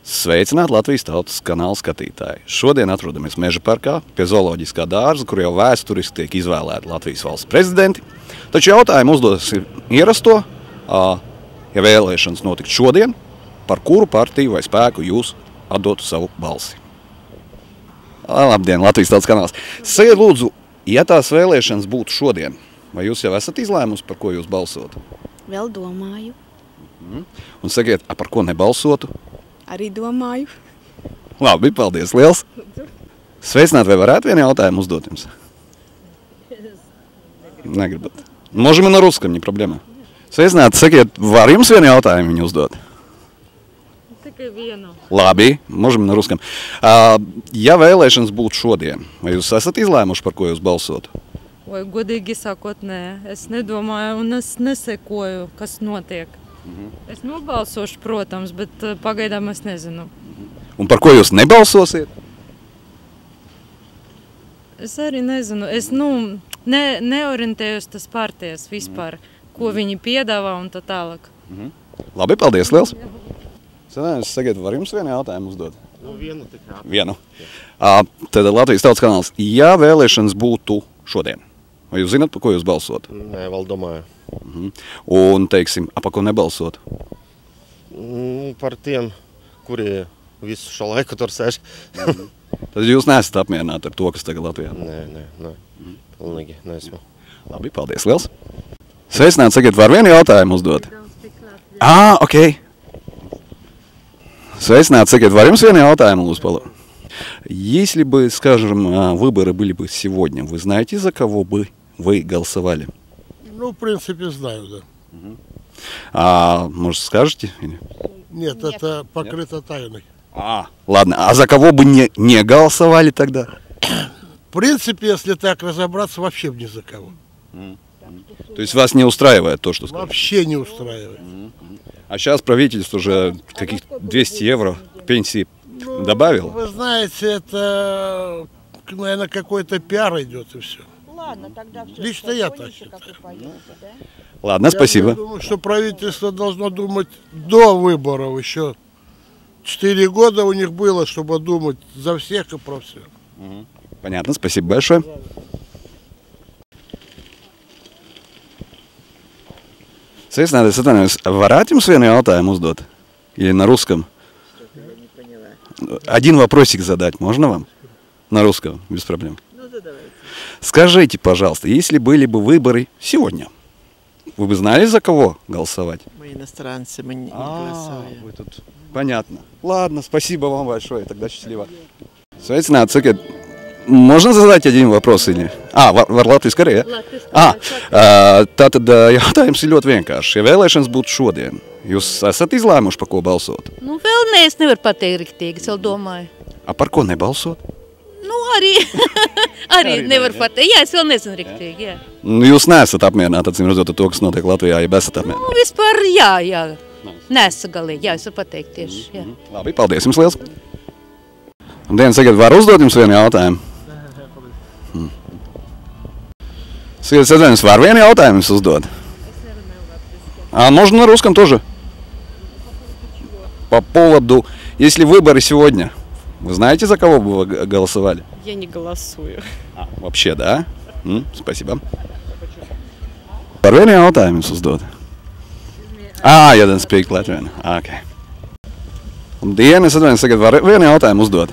Sveicināti Latvijas Tautas kanāla skatītāji. Šodien atrodamies Meža parkā pie zooloģiskā dārza, kur jau vēsturiski tiek izvēlēti Latvijas valsts prezidenti. Taču jautājumu uzdosim ierasto, ja vēlēšanas notikt šodien, par kuru partiju vai spēku jūs atdotu savu balsi. Labdien, Latvijas Tautas kanāls. Sakiet lūdzu, ja tās vēlēšanas būtu šodien, vai jūs jau esat izlēmusi, par ko jūs balsotu? Vēl domāju. Un sakiet, par ko nebalsotu? Arī domāju. Labi, paldies liels. Sveicināti, vai varētu vienu jautājumu uzdot jums? Negribat. Можем и на русском, не проблема. Sveicināti, sakiet, var jums vienu jautājumu viņu uzdot? Tikai vienu. Labi, можем на русском. Ja vēlēšanas būtu šodien, vai jūs esat izlēmuši, par ko jūs balsotu? Vai godīgi sakot, nē. Es nedomāju un es nesekoju, kas notiek. Es nobalsošu, protams, bet pagaidām es nezinu. Un par ko jūs nebalsosiet? Es arī nezinu. Es neorientējos tas partijas vispār, ko viņi piedāvā un tā tālāk. Labi, paldies liels. Sakiet, var jums vienu jautājumu uzdot? Vienu tikai. Vienu. Tad Latvijas Tautas kanāls. Ja vēlēšanas būtu šodien, vai jūs zināt, par ko jūs balsotu? Nē, vēl domāju. Un, teiksim, par ko nebalsot? Par tiem, kuri visu šo laiku tur sēž. Tad jūs neesat apmierināti ar to, kas tagad Latvijā? Nē. Pilnīgi neesmu. Labi, paldies liels. Sveicināti, sakiet, var vienu jautājumu uzdot? Ok. Sveicināti, sakiet, var jums vienu jautājumu lūdzu? Если бы, скажем, выборы были бы сегодня, вы знаете, за кого бы вы голосовали? Ну, в принципе, знаю, да. Может, скажете? Нет, это покрыто тайной. Ладно, а за кого бы не голосовали тогда? В принципе, если так разобраться, вообще ни за кого. То есть вас не устраивает то, что сказали? Вообще не устраивает. А сейчас правительство уже каких-то 200 евро пенсии добавило? Вы знаете, это, наверное, какой-то пиар идет и все. Ладно, тогда все. Лично я так считаю. Ладно, спасибо. Я думаю, что правительство должно думать до выборов. Еще 4 года у них было, чтобы думать за всех и про всех. Понятно, спасибо большое. Sveicināti, es atvainojos, varētu jums vienu jautājumu uzdot? Или на русском? Не поняла. Один вопросик задать можно вам? На русском, без проблем. Ну, задавайте. Скажите, пожалуйста, если были бы выборы сегодня, вы бы знали, за кого голосовать? Мы иностранцы, мы не голосуем. Вы тут... Понятно. Ладно, спасибо вам большое, тогда счастливо. Sveicināti, sakiet, можно задать один вопрос или... Var latviešu arī, ja? Tātad jautājums ir ļoti vienkārši. Ja vēlēšanas būtu šodien, jūs esat izlēmuši, par ko balsot? Nu, vēl ne, es nevaru pateikt riktīgi, es vēl domāju. Par ko nebalsot? Nu, arī nevaru pateikt. Jā, es vēl nezinu riktīgi, jā. Nu, jūs neesat apmierināti, acīm redzot, ar to, kas notiek Latvijā, ja esat apmierināti? Nu, vispār jā. Neesmu galīgi, jā, es varu pateikt tieši, jā. Labi, paldies jums liels. Labdien, sakiet, var uzdot jums vienu jautājumu? Sakiet, es var vienu jautājumu jums uzdot? Можно на русском тоже. По поводу, если выборы сегодня, вы знаете, за кого бы вы голосовали? Я не голосую. Вообще, да? Спасибо. Par vienu jautājumu jums uzdot? You don't speak Latvian. Okay. Labdien, es atvainojos, tagad var vienu jautājumu uzdot?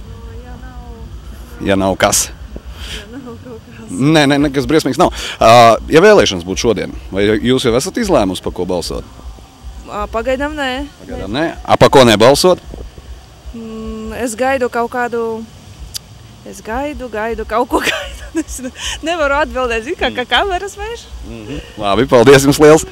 Ja nav kas? Nē, nekas briesmīgs nav. Ja vēlēšanas būtu šodien, vai jūs jau esat izlēmusi, par ko balsot? Pagaidām nē. Pagaidām nē. Par ko nebalsot? Es gaidu kaut kādu... Es gaidu kaut ko gaidu. Nevaru atbildēt, kā kameras vairs. Labi, paldies jums liels.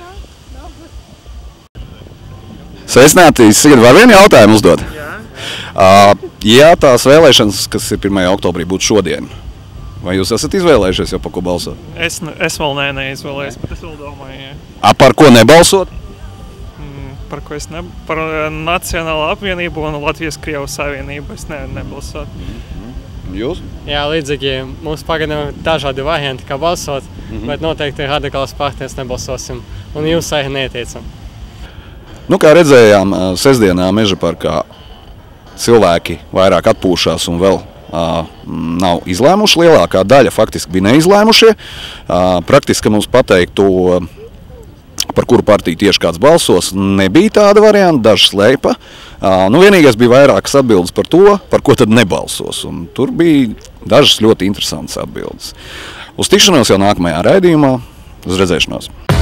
Sveicināti, sakiet, var vienu jautājumu uzdot? Ja tās vēlēšanas, kas ir 1. oktobrī, būtu šodien, vai jūs esat izvēlējušies jau par ko balsot? Es vēl neizvēlējos, bet es vēl domāju, jā. Par ko nebalsot? Par ko es par Nacionālo apvienību un Latvijas-Krievijas savienību es nebalsot. Jūs? Jā, līdzīgi mums pagaidām dažādi varianti, kā balsot, bet noteikti radikālas partijas nebalsosim un jūs arī neieteicam. Nu, kā redzējām, sestdienā Meža parkā cilvēki vairāk atpūšās un vēl nav izlēmuši. Lielākā daļa faktiski bija neizlēmušie. Praktiski, ka mums pateikt to, par kuru partiju tieši kāds balsos, nebija tāda varianta, daži slēpa. Vienīgais bija vairākas atbildes par to, par ko tad nebalsos. Un tur bija dažas ļoti interesantas atbildes. Uz tikšanos jau nākamajā raidījumā. Uz redzēšanos!